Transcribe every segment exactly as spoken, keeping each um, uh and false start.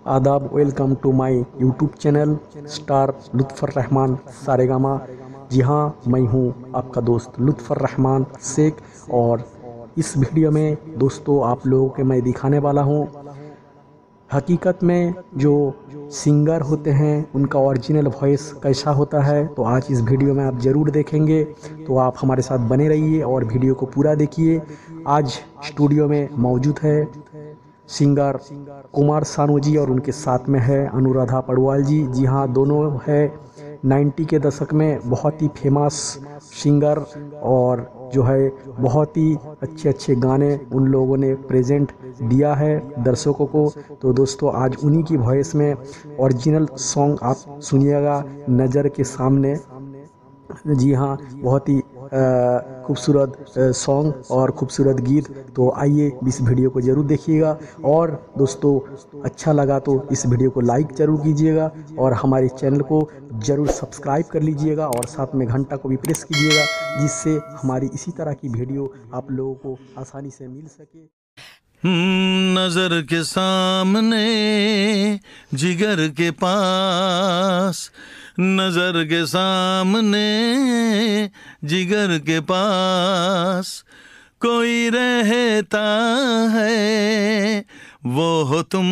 आदाब, welcome to my YouTube channel star Lutfar Rahman Saregama. जी हाँ, मैं हूँ आपका दोस्त लुत्फ़र रहमान शेख। और इस वीडियो में दोस्तों आप लोगों के मैं दिखाने वाला हूँ हकीकत में जो सिंगर होते हैं उनका ओरिजिनल वॉइस कैसा होता है। तो आज इस वीडियो में आप ज़रूर देखेंगे, तो आप हमारे साथ बने रहिए और वीडियो को पूरा देखिए। आज स्टूडियो में मौजूद है सिंगर कुमार सानू जी और उनके साथ में है अनुराधा पौडवाल जी। जी हाँ, दोनों है नाइन्टी के दशक में बहुत ही फेमस सिंगर और जो है बहुत ही अच्छे अच्छे गाने उन लोगों ने प्रेजेंट दिया है दर्शकों को। तो दोस्तों आज उन्हीं की वॉइस में ओरिजिनल सॉन्ग आप सुनिएगा, नज़र के सामने। जी हाँ, बहुत ही खूबसूरत सॉन्ग और खूबसूरत गीत। तो आइए इस वीडियो को ज़रूर देखिएगा और दोस्तों अच्छा लगा तो इस वीडियो को लाइक ज़रूर कीजिएगा और हमारे चैनल को ज़रूर सब्सक्राइब कर लीजिएगा और साथ में घंटा को भी प्रेस कीजिएगा, जिससे हमारी इसी तरह की वीडियो आप लोगों को आसानी से मिल सके। नजर के सामने जिगर के पास, नजर के सामने जिगर के पास कोई रहता है, वो हो तुम।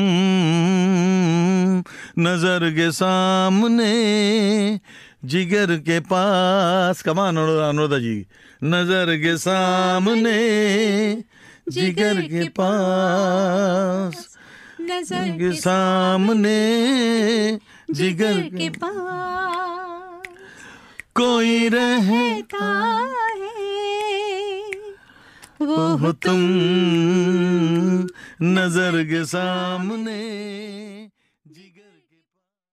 नजर के सामने जिगर के पास, कमान अनुराधा जी। नजर के सामने जिगर के पास, नजर के सामने जिगर के पास कोई रहता है, वो हो तुम। नजर के सामने